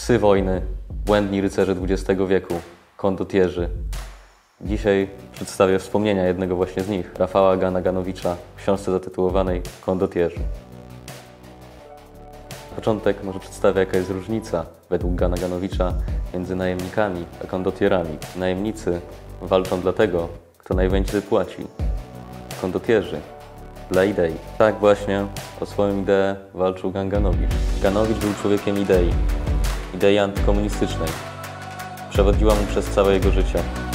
Psy wojny, błędni rycerze XX wieku, kondotierzy. Dzisiaj przedstawię wspomnienia jednego właśnie z nich, Rafała Ganaganowicza, w książce zatytułowanej Kondotierzy. Na początek może przedstawię, jaka jest różnica według Ganaganowicza między najemnikami a kondotierami. Najemnicy walczą dla tego, kto najwięcej płaci. Kondotierzy dla idei. Tak właśnie o swoją ideę walczył Ganaganowicz. Ganowicz był człowiekiem idei antykomunistycznej. Przewodziła mu przez całe jego życie.